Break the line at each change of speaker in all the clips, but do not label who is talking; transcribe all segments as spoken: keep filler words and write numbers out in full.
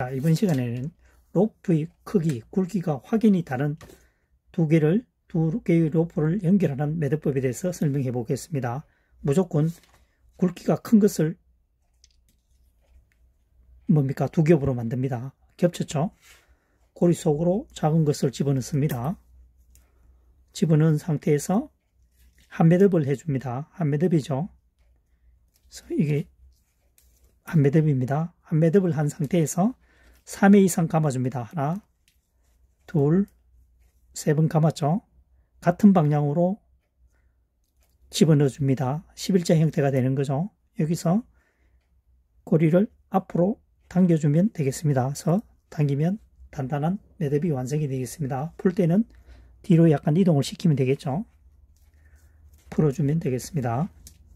자, 이번 시간에는 로프의 크기, 굵기가 확연히 다른 두 개를, 두 개의 로프를 연결하는 매듭법에 대해서 설명해 보겠습니다. 무조건 굵기가 큰 것을 뭡니까? 두 겹으로 만듭니다. 겹쳤죠? 고리 속으로 작은 것을 집어넣습니다. 집어넣은 상태에서 한 매듭을 해줍니다. 한 매듭이죠. 그래서 이게 한 매듭입니다. 한 매듭을 한 상태에서 삼 회 이상 감아줍니다. 하나, 둘, 세 번 감았죠. 같은 방향으로 집어넣어줍니다. 십일자 형태가 되는 거죠. 여기서 고리를 앞으로 당겨주면 되겠습니다. 그래서 당기면 단단한 매듭이 완성이 되겠습니다. 풀 때는 뒤로 약간 이동을 시키면 되겠죠. 풀어주면 되겠습니다.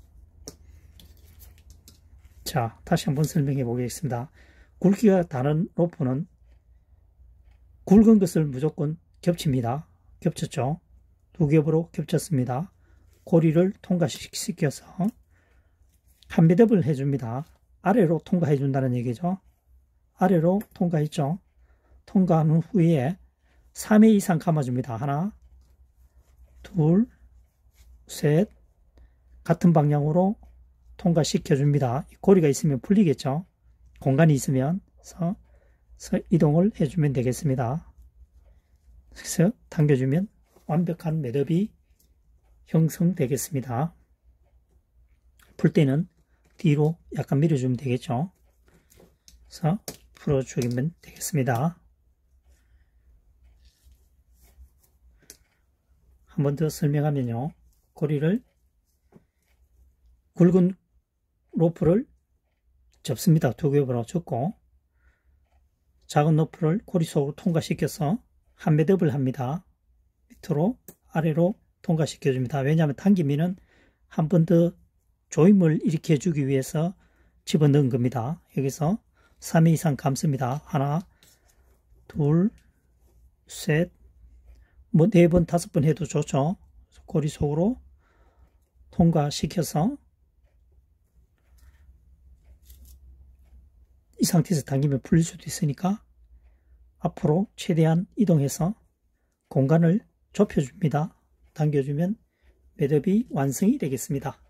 자, 다시 한번 설명해 보겠습니다. 굵기가 다른 로프는 굵은 것을 무조건 겹칩니다. 겹쳤죠? 두 겹으로 겹쳤습니다. 고리를 통과시켜서 한 매듭을 해줍니다. 아래로 통과해 준다는 얘기죠. 아래로 통과했죠. 통과한 후에 삼 회 이상 감아줍니다. 하나, 둘, 셋, 같은 방향으로 통과시켜줍니다. 고리가 있으면 풀리겠죠. 공간이 있으면 그래서, 그래서 이동을 해주면 되겠습니다. 그래서 당겨주면 완벽한 매듭이 형성되겠습니다. 풀 때는 뒤로 약간 밀어주면 되겠죠. 그래서 풀어주면 되겠습니다. 한 번 더 설명하면요. 고리를 굵은 로프를 접습니다. 두 겹으로 접고 작은 로프를 고리 속으로 통과시켜서 한 매듭을 합니다. 밑으로 아래로 통과시켜 줍니다. 왜냐하면 당기면은 한 번 더 조임을 일으켜 주기 위해서 집어넣은 겁니다. 여기서 삼 회 이상 감습니다. 하나, 둘, 셋, 뭐 네 번, 다섯 번 해도 좋죠. 고리 속으로 통과시켜서 이 상태에서 당기면 풀릴 수도 있으니까 앞으로 최대한 이동해서 공간을 좁혀줍니다. 당겨주면 매듭이 완성이 되겠습니다.